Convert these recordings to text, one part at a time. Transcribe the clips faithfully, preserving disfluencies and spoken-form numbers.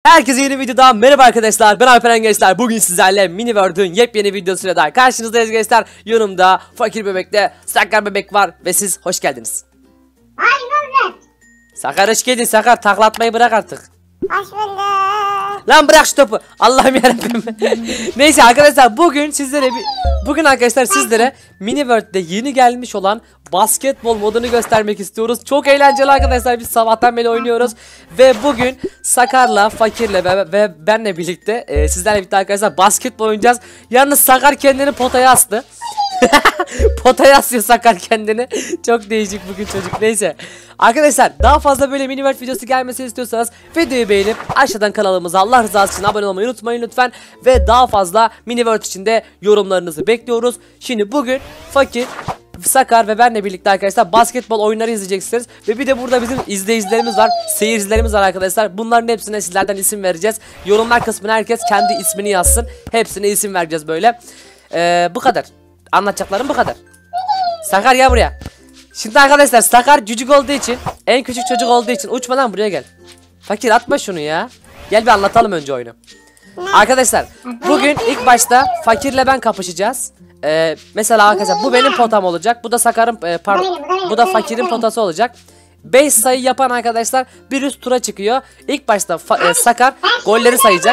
Herkese yeni videodan merhaba arkadaşlar, ben Alperen Gençler. Bugün sizlerle Mini World'ün yepyeni videosuyla daha karşınızdayız gençler. Yanımda Fakir Bebek'te Sakar Bebek var ve siz hoş geldiniz. Hayır olacak. Sakar hoş geldin. Sakar, taklatmayı bırak artık. Hoş bulduk. Lan bırak şu topu. Allah'ım yarabbim. Neyse arkadaşlar, bugün sizlere bir bugün arkadaşlar sizlere Mini World'de yeni gelmiş olan basketbol modunu göstermek istiyoruz. Çok eğlenceli arkadaşlar. Biz sabahtan beri oynuyoruz ve bugün Sakar'la, Fakir'le ve, ve benle birlikte e, sizlerle birlikte arkadaşlar basketbol oynayacağız. Yalnız Sakar kendini potaya astı. Potaya asıyor Sakar kendini. Çok değişik bugün çocuk. Neyse. Arkadaşlar, daha fazla böyle Mini World videosu gelmesini istiyorsanız videoyu beğenip aşağıdan kanalımıza Allah rızası için abone olmayı unutmayın lütfen. Ve daha fazla Mini World için de yorumlarınızı bekliyoruz. Şimdi bugün Fakir, Sakar ve benle birlikte arkadaşlar basketbol oyunları izleyeceksiniz. Ve bir de burada bizim izleyicilerimiz var, seyircilerimiz var arkadaşlar. Bunların hepsine sizlerden isim vereceğiz. Yorumlar kısmına herkes kendi ismini yazsın. Hepsine isim vereceğiz böyle. Ee, bu kadar. Anlatacaklarım bu kadar. Sakar gel buraya. Şimdi arkadaşlar Sakar cücük olduğu için, en küçük çocuk olduğu için uçmadan buraya gel. Fakir atma şunu ya. Gel bir anlatalım önce oyunu. Arkadaşlar bugün ilk başta Fakir'le ben kapışacağız. Ee, mesela arkadaşlar bu benim potam olacak. Bu da Sakar'ın e, pardon. Bu da Fakir'in potası olacak. beş sayı yapan arkadaşlar bir üst tura çıkıyor. İlk başta e, Sakar golleri sayacak.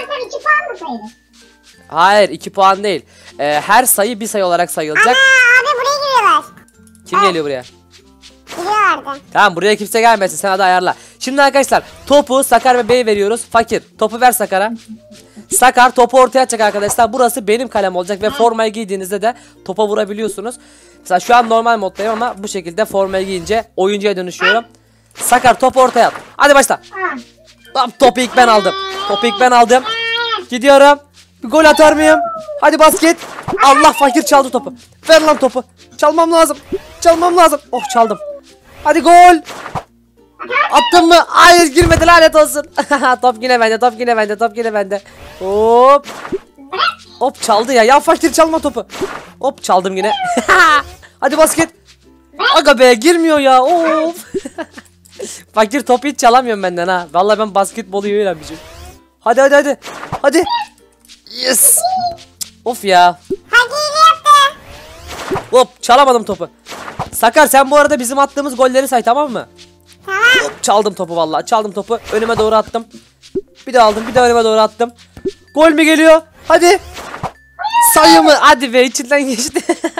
Hayır, iki puan değil. Ee, her sayı bir sayı olarak sayılacak. Aa, abi buraya giriyorlar. Kim geliyor buraya? Giriyorlardı. Tamam, buraya kimse gelmesin, sen hadi ayarla. Şimdi arkadaşlar topu Sakar ve Bey'e veriyoruz. Fakir topu ver Sakar'a. Sakar topu ortaya atacak arkadaşlar. Burası benim kalem olacak ve formayı giydiğinizde de topa vurabiliyorsunuz. Mesela şu an normal moddayım ama bu şekilde formayı giyince oyuncuya dönüşüyorum. Sakar topu ortaya at. Hadi başla. Tamam, topu ilk ben aldım. Topu ilk ben aldım. Gidiyorum. Bir gol atar mıyım? Hadi basket. Allah, Fakir çaldı topu. Ver lan topu. Çalmam lazım. Çalmam lazım. Oh, çaldım. Hadi gol. Attın mı? Hayır, girmedi, lanet olsun. Top yine bende, top yine bende, top yine bende. Hop. Hop, çaldı ya. Ya Fakir çalma topu. Hop, çaldım yine. Hadi basket. Aga be, girmiyor ya. Of. Fakir topu hiç çalamıyorum benden ha. Vallahi ben basketbolu iyi öğrenmişim. Hadi hadi hadi. Hadi. Yes. Of ya. Hadi yaptım. Hop, çalamadım topu. Sakar sen bu arada bizim attığımız golleri say, tamam mı? Tamam. Hop, çaldım topu vallahi. Çaldım topu. Önüme doğru attım. Bir de aldım. Bir de önüme doğru attım. Gol mü geliyor? Hadi. Sayı mı? Hadi be, içinden geçti.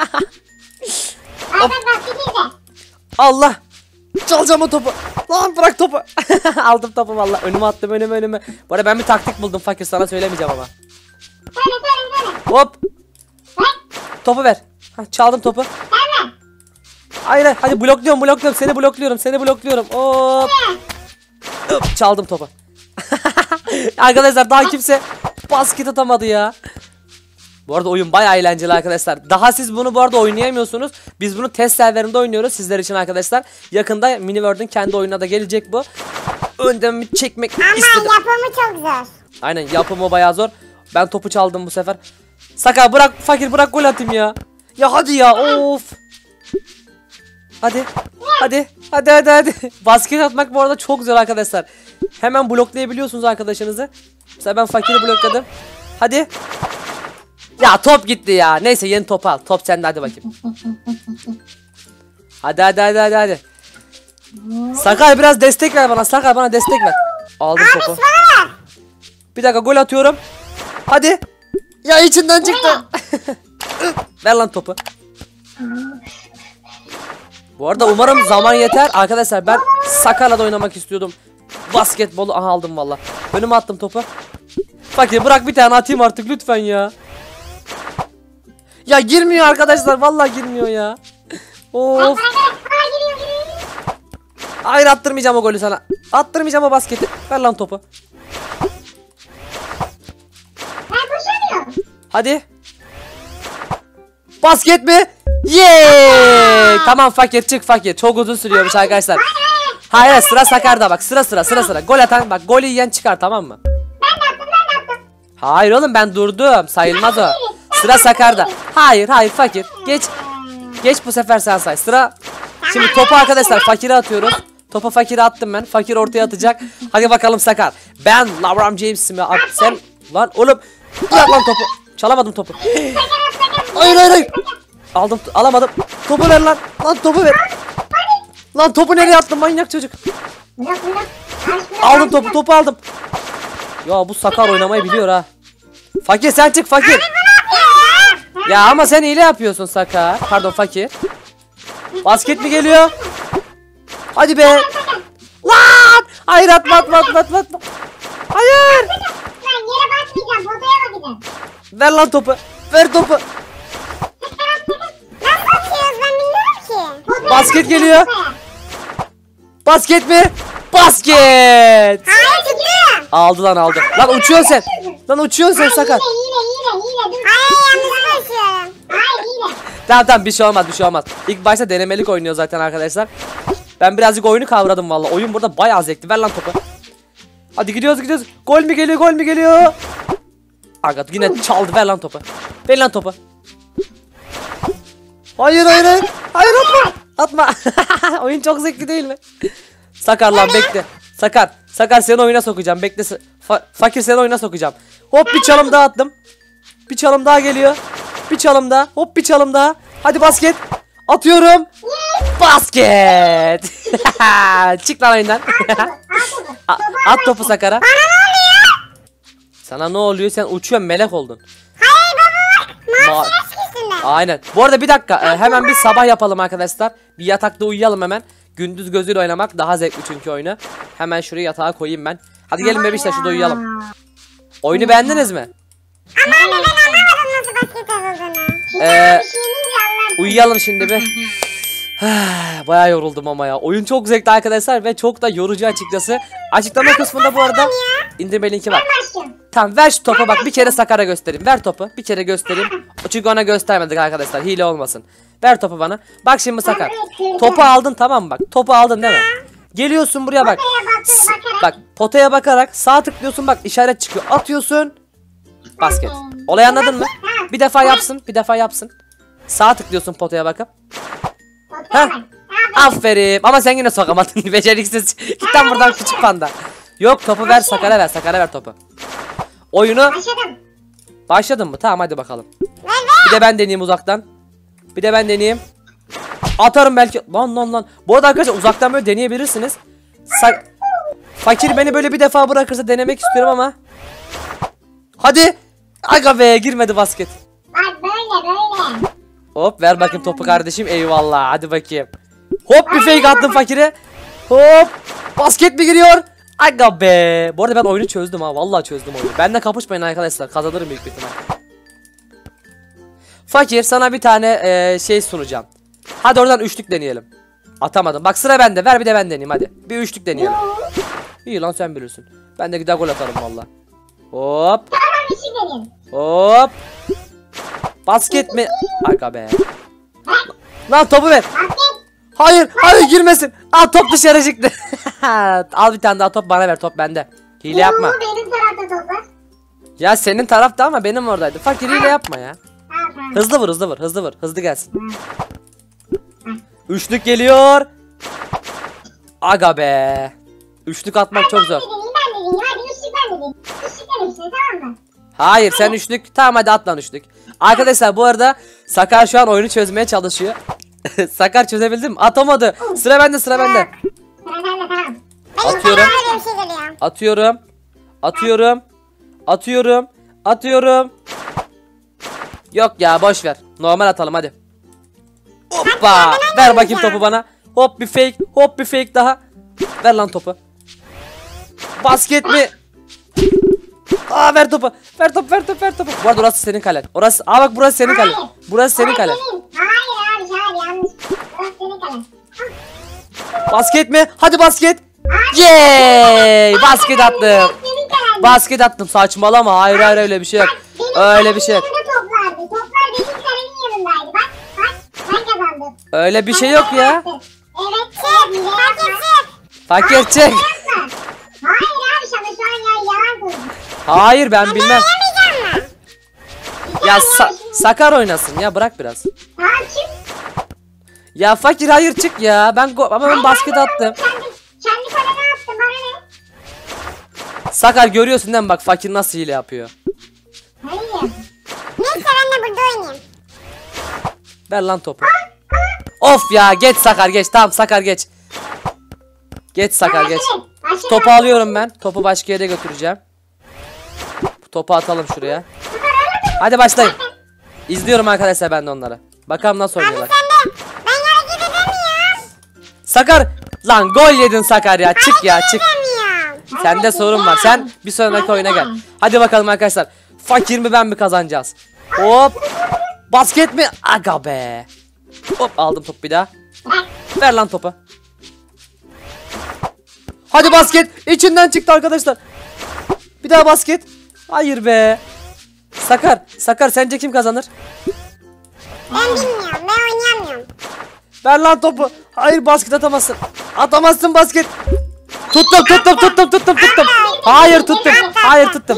Hadi basket. Allah. Çalacağım o topu. Lan bırak topu. Aldım topu vallahi. Önüme attım, önüme önüme. Bu arada ben bir taktik buldum Fakir, sana söylemeyeceğim ama. Söyle söyle söyle. Hop. Topu ver. Hah, çaldım topu. Tamam. Hayır, hayır, hadi blokluyorum blokluyorum seni blokluyorum seni blokluyorum. Hop. Hop, çaldım topu. Arkadaşlar daha kimse basket atamadı ya. Bu arada oyun bayağı eğlenceli arkadaşlar. Daha siz bunu bu arada oynayamıyorsunuz. Biz bunu test serverinde oynuyoruz sizler için arkadaşlar. Yakında Mini World'ün kendi oyununa da gelecek bu. Önden bir çekmek Ama istedim. yapımı çok zor. Aynen, yapımı bayağı zor. Ben topu çaldım bu sefer. Sakar bırak, Fakir bırak, gol atayım ya. Ya hadi ya, of. Hadi. Hadi. Hadi hadi hadi. Basket atmak bu arada çok zor arkadaşlar. Hemen bloklayabiliyorsunuz arkadaşınızı. Mesela ben Fakir'i blokladım. Hadi. Ya top gitti ya. Neyse, yeni top al. Top sende, hadi bakayım. Hadi hadi hadi hadi hadi. Sakar biraz destek ver bana. Sakar bana destek ver. Aldım topu. Bana ver. Bir dakika, gol atıyorum. Hadi. Ya içinden çıktı. Ver lan topu. Bu arada umarım zaman yeter. Arkadaşlar ben Sakar'la da oynamak istiyordum basketbolu. Aha, aldım valla. Önüme attım topu. Fakir bırak bir tane atayım artık lütfen ya. Ya girmiyor arkadaşlar. Vallahi girmiyor ya. Of. Hayır, attırmayacağım o golü sana. Attırmayacağım o basketi. Ver lan topu. Ben koşamıyorum. Hadi. Basket mi? Yeee. Tamam Fakir, çık Fakir. Çok uzun sürüyormuş arkadaşlar. Hayır, sıra Sakar'da bak. Sıra sıra sıra sıra. Gol atan bak, golü yiyen çıkar, tamam mı? Ben de yaptım ben de yaptım. Hayır oğlum, ben durdum. Sayılmaz o. Sıra Sakar'da. Hayır hayır Fakir. Geç. Geç, bu sefer sen say. Sıra. Şimdi topu arkadaşlar Fakir'e atıyoruz. Topu Fakir'e attım ben. Fakir ortaya atacak. Hadi bakalım Sakar. Ben LeBron James'im ya. Sen lan oğlum. Bırak lan topu. Çalamadım topu. Hayır hayır hayır. Aldım, alamadım. Topu ver lan. Lan topu ver. Lan topu nereye attın manyak çocuk? Aldım topu, topu aldım. Ya bu Sakar oynamayı biliyor ha. Fakir sen çık Fakir. Ya ama sen hile yapıyorsun Sakar. Pardon Fakir. Basket mi geliyor? Hadi be. Lan! Hayır atma atma atma atma. atma. Hayır. Ben yere basmayacağım. Potaya bakacağım. Ver lan topu. Ver topu. Nasıl basıyoruz ben bilmiyorum ki. Potaya Basket bakacağım, geliyor. potaya. Basket mi? Basket. Hayır tutuyorum. Aldı lan aldı. Lan uçuyorsun sen. Lan uçuyorsun sen Sakar. Hile hile hile hile. Dur. Hayır yanlış basıyorum. Hayır hile. Tamam tamam bir şey olmaz bir şey olmaz. İlk başta denemelik oynuyor zaten arkadaşlar. Ben birazcık oyunu kavradım valla. Oyun burada bayağı zevkli. Ver lan topu. Hadi gidiyoruz gidiyoruz. Gol mü geliyor gol mü geliyor? Aga yine çaldı. Ver lan topu. Ver lan topu. Hayır hayır hayır. Hayır atma. Atma. Oyun çok zevkli değil mi? Sakar lan bekle. Sakar. Sakar seni oyuna sokacağım. Bekle. Fa Fakir seni oyuna sokacağım. Hop bir çalım daha attım. Bir çalım daha geliyor. Bir çalım daha. Hop bir çalım daha. Hadi basket. Atıyorum. Basket. Çık lan oyundan. A- At topu Sakar'a. Sana ne oluyor? Sen uçuyorsun melek oldun. Hayır baba bak. Ma- Eskisinden. Aynen. Bu arada bir dakika. e, hemen bir sabah yapalım arkadaşlar. Bir yatakta uyuyalım hemen. Gündüz gözüyle oynamak daha zevkli çünkü oyunu. Hemen şuraya yatağa koyayım ben. Hadi gelin bebişler şurada uyuyalım. Oyunu beğendiniz mi? Ama anne ben anlamadım nasıl basket atıldığını. Ee, uyuyalım şimdi bir. Bayağı yoruldum ama ya. Oyun çok zevkli arkadaşlar ve çok da yorucu açıkçası. Açıklama kısmında bu arada indirme linki var. Tamam ver şu topu bak bir kere Sakar'a göstereyim. Ver topu bir kere göstereyim. Çünkü ona göstermedik arkadaşlar hile olmasın. Ver topu bana. Bak şimdi Sakar. Topu aldın tamam mı bak. Topu aldın değil mi? Geliyorsun buraya bak. S- Bak potaya bakarak sağ tıklıyorsun bak işaret çıkıyor. Atıyorsun. Basket. Olayı anladın mı? Bir defa yapsın bir defa yapsın. Sağ tıklıyorsun potaya bakıp. Heh. Aferin. Ama sen yine sokamadın. Beceriksiz. Git lan buradan küçük panda. Yok topu ver Sakar'a ver. Sakar'a ver topu. Oyunu Başladım. başladın mı? Tamam hadi bakalım. Ver ver. Bir de ben deneyeyim uzaktan. Bir de ben deneyeyim. Atarım belki. Lan lan lan. Bu arada arkadaşlar uzaktan böyle deneyebilirsiniz. Sa Fakir beni böyle bir defa bırakırsa denemek istiyorum ama. Hadi. Aga be girmedi basket. Bak böyle böyle. Hop ver bakayım topu kardeşim. Eyvallah. Hadi bakayım. Hop bir fake attım Fakir'e. Hop. Basket mi giriyor? Aga be. Bu arada ben oyunu çözdüm ha. Vallahi çözdüm oyunu. Benimle kapışmayın arkadaşlar. Kazanırım büyük bir ihtimal. Fakir sana bir tane e, şey sunacağım. Hadi oradan üçlük deneyelim. Atamadım. Bak sıra bende. Ver bir de ben deneyeyim hadi. Bir üçlük deneyelim. İyi lan sen bilirsin. Ben de gider gol atarım valla. Hop. Tamam bir şey deneyim. Hop. Basket mi? Aga be. Lan topu ver. Basket. Hayır, hayır girmesin. Al top dışarı çıktı. Al bir tane daha top bana ver top bende. Hile yapma. Bu benim tarafta top var. Ya senin tarafta ama benim oradaydı. Fakir hile yapma ya. Tamam tamam. Hızlı vur hızlı vur hızlı vur. Hızlı gelsin. Üçlük geliyor. Aga be. Üçlük atmak çok zor. Ben de deneyeyim ben de deneyeyim. Hadi üçlük ben de deneyeyim. Üçlük demişsin tamam mı? Hayır sen üçlük. Tamam hadi at lan üçlük. Arkadaşlar bu arada Sakar şu an oyunu çözmeye çalışıyor. Sakar çözebildi mi? Atamadı. Sıra bende sıra bende. Sıra sende tamam. Atıyorum. Benim bir şey geliyor. Atıyorum. Atıyorum. Atıyorum. Atıyorum. Yok ya boş ver. Normal atalım hadi. Hoppa. Ver bakayım topu bana. Hop bir fake. Hop bir fake daha. Ver lan topu. Basket mi? Aa ver topu. Ver topu ver topu ver topu. Bu arada orası senin kalen. Orası. Aa bak burası senin kalen. Burası senin kalen. Hayır abi hayır yanlış. Burası senin kalen. Basket mi? Hadi basket. Yay! Basket attım. Senin kalen. Basket attım. Saçmalama. Hayır hayır öyle bir şey yok. Öyle bir şey yok. Yanında top vardı. Toplar benim kalemin yanındaydı. Bak bak ben kazandım. Öyle bir şey yok ya. Evet çık. Fakir çık. Fakir çık. Hayır abi sana şu an ya yalan konuşuyorsun. Hayır ben bilmem. Yamayacağım mı? Ya Sa- Sakar oynasın ya bırak biraz. Tamam çık. Ya Fakir hayır çık ya. Ben go- ama ben basket attım. Kendi, Sakar görüyorsun değil mi bak fakir nasıl hile yapıyor. Hayır. Neyse ben de burada oynayayım. Ver lan topu. Of ya geç Sakar geç. Tamam Sakar geç. Geç Sakar geç. Topu alıyorum ben. Topu başka yere götüreceğim. Topu atalım şuraya. Hadi başlayın. İzliyorum arkadaşlar ben de onları. Bakalım nasıl oynuyorlar. Sen de. Ben hareket edemiyorum. Sakar lan gol yedin Sakar ya. Çık ya çık. Edemiyorum. Sende sorun var. Sen bir sonraki oyuna gel. Hadi bakalım arkadaşlar. Fakir mi ben mi kazanacağız? Hop. Basket mi? Aga be. Hop aldım topu bir daha. Ver lan topu. Hadi basket. İçinden çıktı arkadaşlar. Bir daha basket. Hayır be. Sakar. Sakar sence kim kazanır? Ben bilmiyorum. Ben oynayamıyorum. Ver lan topu. Hayır basket atamazsın. Atamazsın basket. Tuttum tuttum tuttum tuttum tuttum. Hayır tuttum. Hayır tuttum.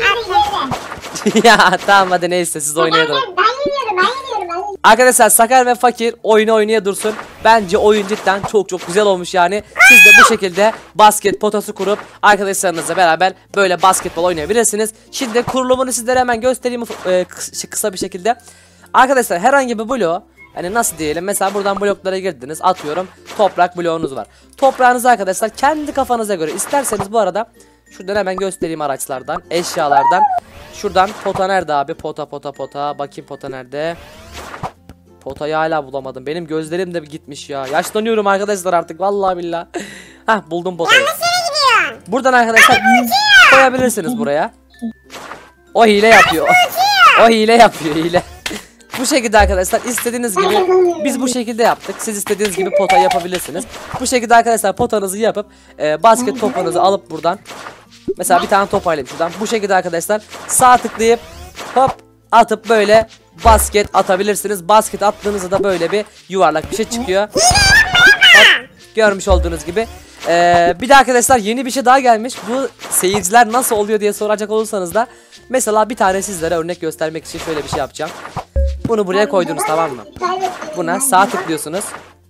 Ya tamam hadi neyse siz oynaya durun. Ben yeniyorum. Ben yeniyorum. Ben yeniyorum. Arkadaşlar Sakar ve Fakir oyunu oynaya dursun. Bence oyun cidden çok çok güzel olmuş yani. Siz de bu şekilde basket potası kurup arkadaşlarınızla beraber böyle basketbol oynayabilirsiniz. Şimdi kurulumunu sizlere hemen göstereyim e, kısa bir şekilde. Arkadaşlar herhangi bir bloğu, hani nasıl diyelim, mesela buradan bloklara girdiniz, atıyorum toprak bloğunuz var. Toprağınızı arkadaşlar kendi kafanıza göre isterseniz, bu arada şuradan hemen göstereyim araçlardan, eşyalardan. Şuradan pota nerede abi? Pota pota pota. Bakayım pota nerede? Potayı hala bulamadım. Benim gözlerim de gitmiş ya. Yaşlanıyorum arkadaşlar artık vallahi billahi. Hah buldum potayı. Yanlış yere gidiyorsun. Buradan arkadaşlar koyabilirsiniz buraya. O hile yapıyor. O hile yapıyor hile. Bu şekilde arkadaşlar istediğiniz gibi biz bu şekilde yaptık. Siz istediğiniz gibi pota yapabilirsiniz. Bu şekilde arkadaşlar potanızı yapıp e, basket topunuzu alıp buradan, mesela bir tane top alayım şuradan. Bu şekilde arkadaşlar sağ tıklayıp hop atıp böyle basket atabilirsiniz. Basket attığınızda da böyle bir yuvarlak bir şey çıkıyor. Hop, görmüş olduğunuz gibi. Ee, bir de arkadaşlar yeni bir şey daha gelmiş. Bu seyirciler nasıl oluyor diye soracak olursanız da, mesela bir tane sizlere örnek göstermek için şöyle bir şey yapacağım. Bunu buraya koydunuz, tamam mı? Buna sağ tıklıyorsunuz.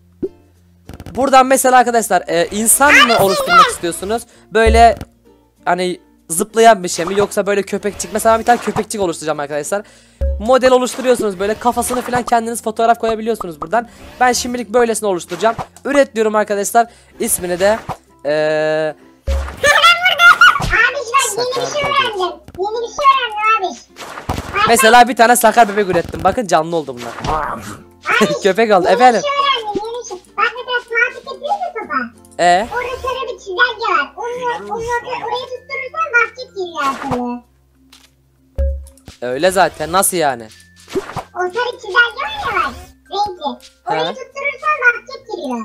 Buradan mesela arkadaşlar e, insan mı oluşturmak istiyorsunuz? Böyle hani zıplayan bir şey mi, yoksa böyle köpekçik? Mesela bir tane köpekçik oluşturacağım arkadaşlar. Model oluşturuyorsunuz, böyle kafasını falan kendiniz fotoğraf koyabiliyorsunuz buradan. Ben şimdilik böylesini oluşturacağım. Üret diyorum arkadaşlar. İsmini de eee Abi ben yeni bir şey öğrendim. Yeni bir şey öğrendim abi. mesela bir tane Sakar bebek ürettim. Bakın canlı oldu bunlar. Köpek oldu Yeni efendim. bir şey öğrendim. Yeni bir şey. Bak mesela sağ tık yapıyorsun topa. E Orada sarı bir çizelge var. Onu, onu oraya tutturursan basket giriyor arkadaşlar. öyle zaten, nasıl yani? O sarı çizelge var ya var. Renkli. Oraya He. tutturursan basket giriyor.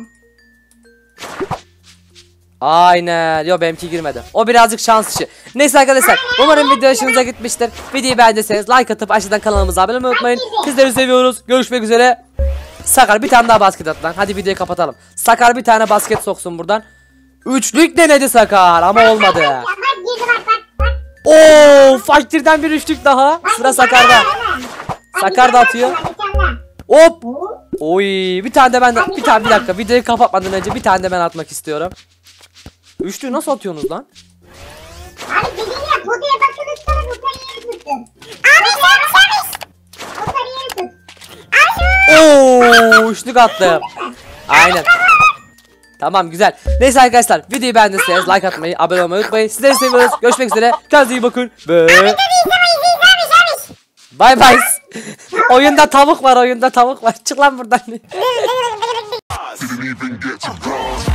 Aynen. Yo benimki girmedi. O birazcık şans işi. Neyse arkadaşlar, umarım video hoşunuza gitmiştir. Videoyu beğendiyseniz like atıp aşağıdan kanalımıza abone olmayı unutmayın. Sizleri seviyoruz. Görüşmek üzere. Sakar bir tane daha basket at lan. Hadi videoyu kapatalım. Sakar bir tane basket soksun buradan. Üçlük denedi Sakar ama olmadı. Ya bak girdi bak bak bak. Oo, Fakir'den bir üçlük daha. Bak, Sıra bir tane Sakar'da. daha, değil mi? Bak, Sakar bir da tane atıyor. daha, bir tane daha. Hop. Oo. Oy, bir tane de ben de, bir tane bir dakika, videoyu kapatmadan önce bir tane de ben atmak istiyorum. Üçlüğü nasıl atıyorsunuz lan? Abi dediğin ya potaya bakın üstüne potayı yeri tutun. Abi sen sen potayı yeri tut. Oo, üçlük attım. Aynen. Tamam güzel. Neyse arkadaşlar, videoyu beğendiyseniz like atmayı, abone olmayı unutmayın. Sizleri seviyoruz. Görüşmek üzere. Kendinize iyi bakın. Ve bay bay. Oyunda tavuk var, oyunda tavuk var. Çık lan buradan. Didn't even get to bronze.